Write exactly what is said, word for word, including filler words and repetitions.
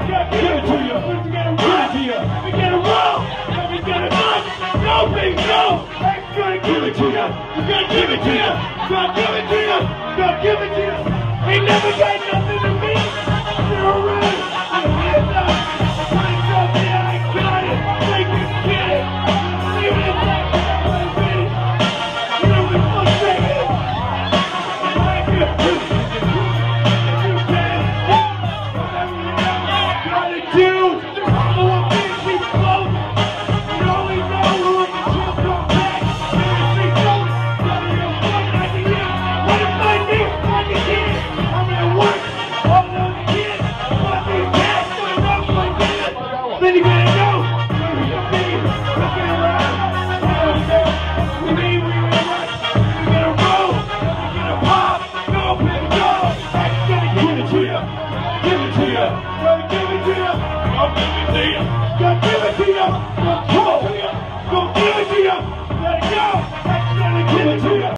give it to you. We gotta rock to you. We gotta roll. We gotta knock. No, baby, no. X gonna give it to you. We gonna give it to you. Gonna give it to you. Gonna give it to you. Ain't never got nothing to me. You're around. I'm hands up. Hands up, yeah, I got it. Take it, get it. Leave it like that. You know we frustrated. Like it. You can. Gotta do. I want me to keep close. You only know when the chips come back. Seriously, close. Gotta be a fun idea. What if I need one again? I'm gonna work. All those kids. Fuck these cats. Gonna rock like this. Then you gotta go. Where you be? Looking around. We mean we will rush. We gotta roll. We gotta pop. Go, baby, go. I'm gonna give it to you. Give it to you. Gonna give it to you. I'll give it to you. Gonna give it to you. Gonna give it to you. Gonna give it to you.